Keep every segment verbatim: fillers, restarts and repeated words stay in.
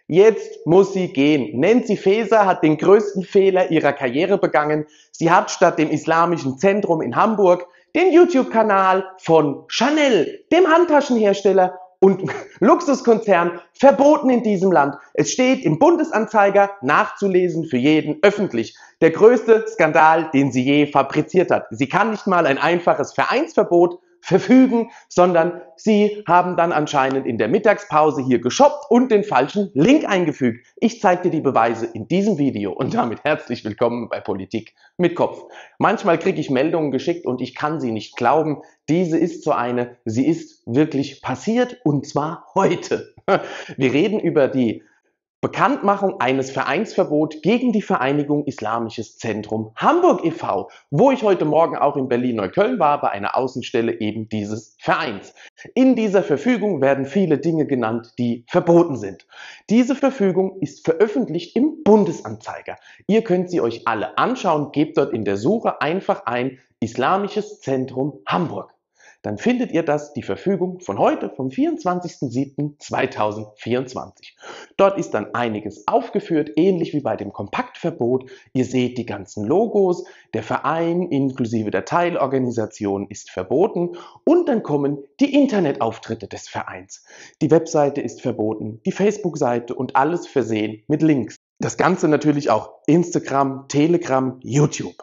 Jetzt muss sie gehen. Nancy Faeser hat den größten Fehler ihrer Karriere begangen. Sie hat statt dem Islamischen Zentrum in Hamburg den YouTube-Kanal von Chanel, dem Handtaschenhersteller und Luxuskonzern, verboten in diesem Land. Es steht im Bundesanzeiger, nachzulesen für jeden öffentlich. Der größte Skandal, den sie je fabriziert hat. Sie kann nicht mal ein einfaches Vereinsverbot verfügen, sondern sie haben dann anscheinend in der Mittagspause hier geshoppt und den falschen Link eingefügt. Ich zeige dir die Beweise in diesem Video und damit herzlich willkommen bei Politik mit Kopf. Manchmal kriege ich Meldungen geschickt und ich kann sie nicht glauben. Diese ist so eine, sie ist wirklich passiert und zwar heute. Wir reden über die Bekanntmachung eines Vereinsverbots gegen die Vereinigung Islamisches Zentrum Hamburg e V, wo ich heute Morgen auch in Berlin-Neukölln war, bei einer Außenstelle eben dieses Vereins. In dieser Verfügung werden viele Dinge genannt, die verboten sind. Diese Verfügung ist veröffentlicht im Bundesanzeiger. Ihr könnt sie euch alle anschauen, gebt dort in der Suche einfach ein Islamisches Zentrum Hamburg. Dann findet ihr das, die Verfügung von heute, vom vierundzwanzigsten siebten zweitausendvierundzwanzig. Dort ist dann einiges aufgeführt, ähnlich wie bei dem Kompaktverbot. Ihr seht die ganzen Logos, der Verein inklusive der Teilorganisation ist verboten und dann kommen die Internetauftritte des Vereins. Die Webseite ist verboten, die Facebook-Seite und alles versehen mit Links. Das Ganze natürlich auch Instagram, Telegram, YouTube.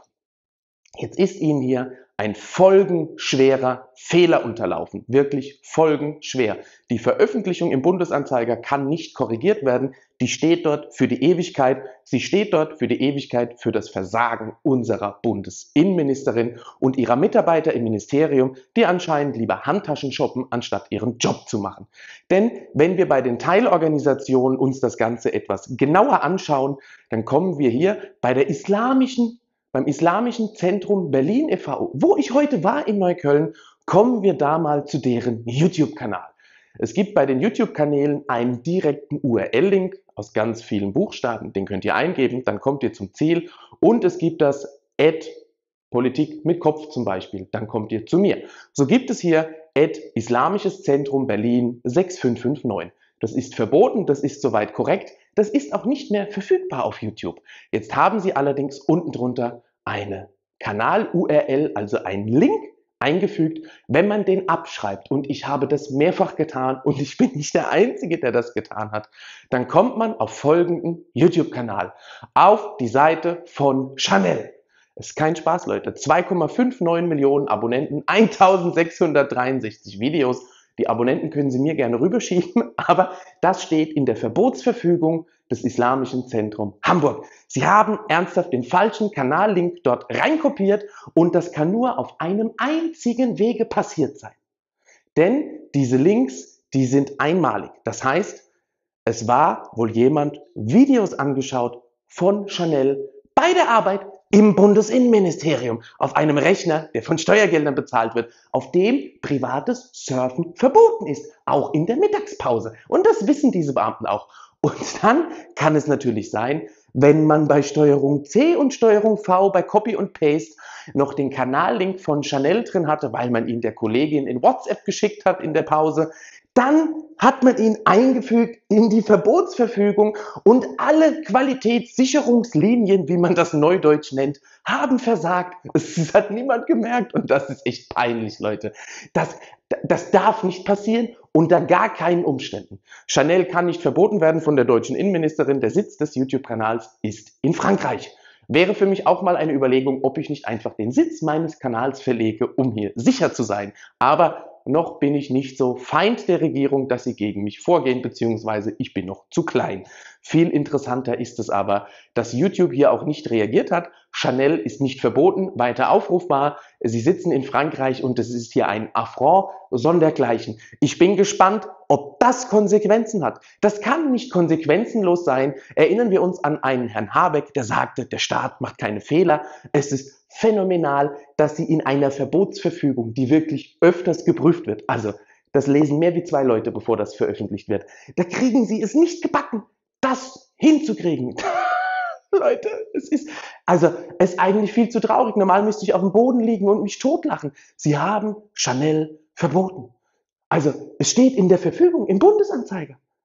Jetzt ist Ihnen hier ein folgenschwerer Fehler unterlaufen. Wirklich folgenschwer. Die Veröffentlichung im Bundesanzeiger kann nicht korrigiert werden. Die steht dort für die Ewigkeit. Sie steht dort für die Ewigkeit für das Versagen unserer Bundesinnenministerin und ihrer Mitarbeiter im Ministerium, die anscheinend lieber Handtaschen shoppen, anstatt ihren Job zu machen. Denn wenn wir bei den Teilorganisationen uns das Ganze etwas genauer anschauen, dann kommen wir hier bei der islamischen Beim Islamischen Zentrum Berlin e V, wo ich heute war in Neukölln, kommen wir da mal zu deren YouTube-Kanal. Es gibt bei den YouTube-Kanälen einen direkten U R L-Link aus ganz vielen Buchstaben, den könnt ihr eingeben, dann kommt ihr zum Ziel und es gibt das Ad Politik mit Kopf zum Beispiel, dann kommt ihr zu mir. So gibt es hier Ad Islamisches Zentrum Berlin sechs fünf fünf neun. Das ist verboten, das ist soweit korrekt. Das ist auch nicht mehr verfügbar auf YouTube. Jetzt haben Sie allerdings unten drunter eine Kanal-U R L, also einen Link eingefügt, wenn man den abschreibt. Und ich habe das mehrfach getan und ich bin nicht der Einzige, der das getan hat. Dann kommt man auf folgenden YouTube-Kanal, auf die Seite von Chanel. Das ist kein Spaß, Leute. zwei Komma neunundfünfzig Millionen Abonnenten, eintausendsechshundertdreiundsechzig Videos. Die Abonnenten können Sie mir gerne rüberschieben, aber das steht in der Verbotsverfügung des Islamischen Zentrum Hamburg. Sie haben ernsthaft den falschen Kanallink dort reinkopiert und das kann nur auf einem einzigen Wege passiert sein. Denn diese Links, die sind einmalig. Das heißt, es war wohl jemand Videos angeschaut von Chanel bei der Arbeit im Bundesinnenministerium, auf einem Rechner, der von Steuergeldern bezahlt wird, auf dem privates Surfen verboten ist, auch in der Mittagspause. Und das wissen diese Beamten auch. Und dann kann es natürlich sein, wenn man bei Steuerung C und Steuerung V bei Copy und Paste noch den Kanallink von Chanel drin hatte, weil man ihn der Kollegin in WhatsApp geschickt hat in der Pause, dann hat man ihn eingefügt in die Verbotsverfügung und alle Qualitätssicherungslinien, wie man das neudeutsch nennt, haben versagt. Das hat niemand gemerkt und das ist echt peinlich, Leute. Das, das darf nicht passieren unter gar keinen Umständen. Chanel kann nicht verboten werden von der deutschen Innenministerin. Der Sitz des YouTube-Kanals ist in Frankreich. Wäre für mich auch mal eine Überlegung, ob ich nicht einfach den Sitz meines Kanals verlege, um hier sicher zu sein. Aber noch bin ich nicht so Feind der Regierung, dass sie gegen mich vorgehen, beziehungsweise ich bin noch zu klein. Viel interessanter ist es aber, dass YouTube hier auch nicht reagiert hat. Chanel ist nicht verboten, weiter aufrufbar. Sie sitzen in Frankreich und es ist hier ein Affront sondergleichen. Ich bin gespannt, ob das Konsequenzen hat. Das kann nicht konsequenzenlos sein. Erinnern wir uns an einen Herrn Habeck, der sagte, der Staat macht keine Fehler. Es ist phänomenal, dass sie in einer Verbotsverfügung, die wirklich öfters geprüft wird, also das lesen mehr wie zwei Leute, bevor das veröffentlicht wird, da kriegen sie es nicht gebacken, das hinzukriegen. Leute, es ist, also, es ist eigentlich viel zu traurig. Normal müsste ich auf dem Boden liegen und mich totlachen. Sie haben Chanel verboten. Also, es steht in der Verfügung, im Bundesanzeiger.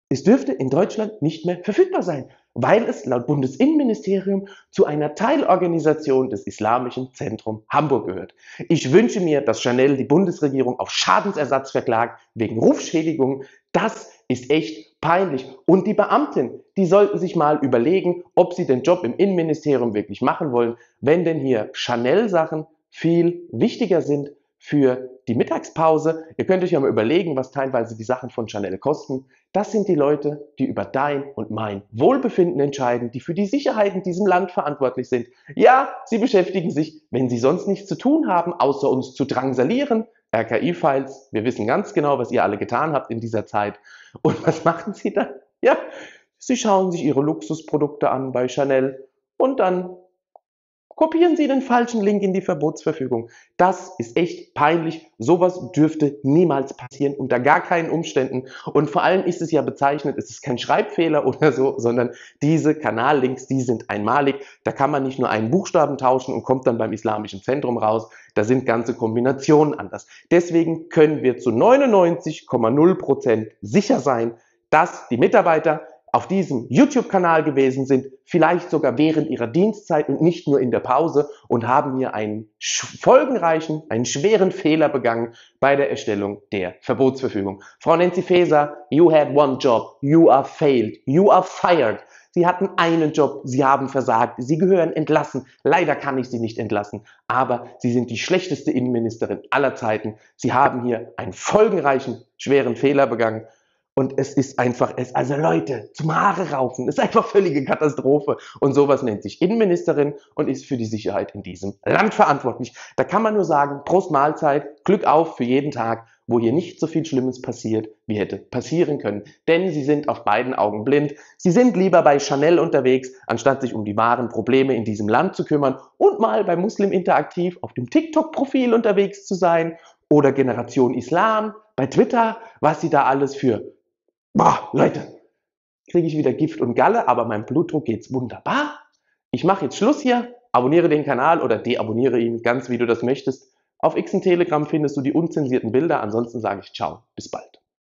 Es dürfte in Deutschland nicht mehr verfügbar sein, weil es laut Bundesinnenministerium zu einer Teilorganisation des Islamischen Zentrum Hamburg gehört. Ich wünsche mir, dass Chanel die Bundesregierung auf Schadensersatz verklagt wegen Rufschädigung. Das ist echt peinlich. Und die Beamten, die sollten sich mal überlegen, ob sie den Job im Innenministerium wirklich machen wollen, wenn denn hier Chanel-Sachen viel wichtiger sind für die Mittagspause. Ihr könnt euch ja mal überlegen, was teilweise die Sachen von Chanel kosten. Das sind die Leute, die über dein und mein Wohlbefinden entscheiden, die für die Sicherheit in diesem Land verantwortlich sind. Ja, sie beschäftigen sich, wenn sie sonst nichts zu tun haben, außer uns zu drangsalieren. R K I-Files, wir wissen ganz genau, was ihr alle getan habt in dieser Zeit. Und was machen sie dann? Ja, sie schauen sich ihre Luxusprodukte an bei Chanel und dann kopieren Sie den falschen Link in die Verbotsverfügung. Das ist echt peinlich. Sowas dürfte niemals passieren, unter gar keinen Umständen. Und vor allem ist es ja bezeichnet, es ist kein Schreibfehler oder so, sondern diese Kanallinks, die sind einmalig. Da kann man nicht nur einen Buchstaben tauschen und kommt dann beim Islamischen Zentrum raus. Da sind ganze Kombinationen anders. Deswegen können wir zu neunundneunzig Komma null Prozent sicher sein, dass die Mitarbeiter auf diesem YouTube-Kanal gewesen sind, vielleicht sogar während ihrer Dienstzeit und nicht nur in der Pause, und haben hier einen folgenreichen, einen schweren Fehler begangen bei der Erstellung der Verbotsverfügung. Frau Nancy Faeser, you had one job, you are failed, you are fired. Sie hatten einen Job, Sie haben versagt, Sie gehören entlassen. Leider kann ich Sie nicht entlassen, aber Sie sind die schlechteste Innenministerin aller Zeiten. Sie haben hier einen folgenreichen, schweren Fehler begangen. Und es ist einfach, es, also Leute, zum Haare raufen, ist einfach völlige Katastrophe. Und sowas nennt sich Innenministerin und ist für die Sicherheit in diesem Land verantwortlich. Da kann man nur sagen, Prost Mahlzeit, Glück auf für jeden Tag, wo hier nicht so viel Schlimmes passiert, wie hätte passieren können. Denn sie sind auf beiden Augen blind. Sie sind lieber bei Chanel unterwegs, anstatt sich um die wahren Probleme in diesem Land zu kümmern und mal bei Muslim Interaktiv auf dem TikTok-Profil unterwegs zu sein oder Generation Islam bei Twitter, was sie da alles für... Boah, Leute, kriege ich wieder Gift und Galle, aber meinem Blutdruck geht's wunderbar. Ich mache jetzt Schluss hier, abonniere den Kanal oder deabonniere ihn, ganz wie du das möchtest. Auf X und Telegram findest du die unzensierten Bilder, ansonsten sage ich ciao, bis bald.